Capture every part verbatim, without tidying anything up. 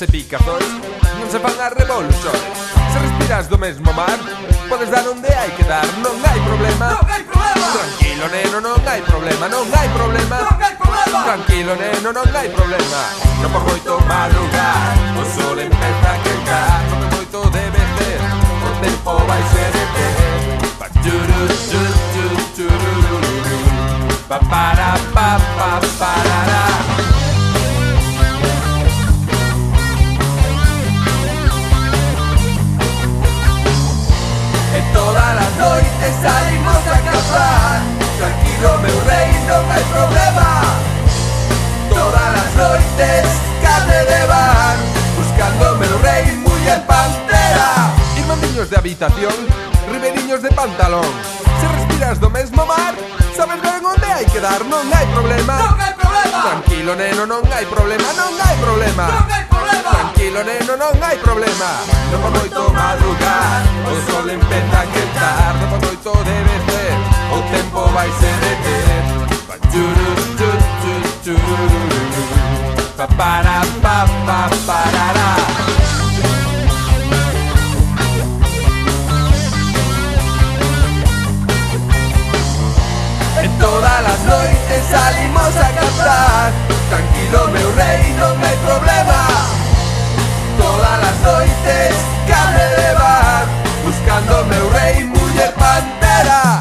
e picazóis non se fan as revoluxones. Se respiras do mesmo mar, podes dar onde hai que dar, non hai problema. Non hai problema. Tranquilo, neno, non hai problema, non hai problema. Non hai problema. Tranquilo, neno, non hai problema. Non por moito madrugar, o sol empeza a quentar. Non por moito debes ter, o tempo vai ser deter. Pa churu, churu, churu, churururu. Pa para, pa, pa, parará. E todas as noites salimos a cazar. Tranquilo, meu rei, non hai problema. Todas as noites carne de bar, buscando meu rei, muller pantera. Irmandiños de habitación, ribeirinhos de pantalón. Se respiras do mesmo mar, sabes ben onde hai que dar, non hai problema. Non hai problema. Tranquilo, neno, non hai problema, non hai problema. Non hai problema. Tranquilo, neno, non hai problema. Non por moito madrugar, o sol empeza a quentar. Non por moito debes ter, o tempo vai ser deter. Pa churu, churu, churu, churururu. Pa para, pa, pa, parará. Todas as noites salimos a cazar. Tranquilo, meu rei, non hai problema. Todas as noites carne de bar, buscando meu rei, muller pantera.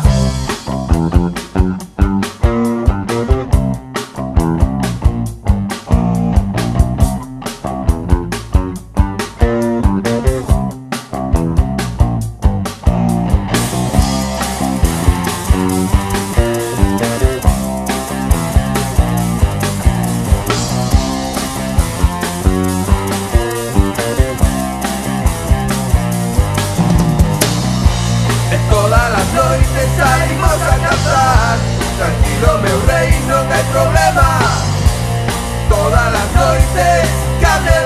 Todas as noites salimos a cazar. Tranquilo, meu rei, non hai problema. Todas as noites carne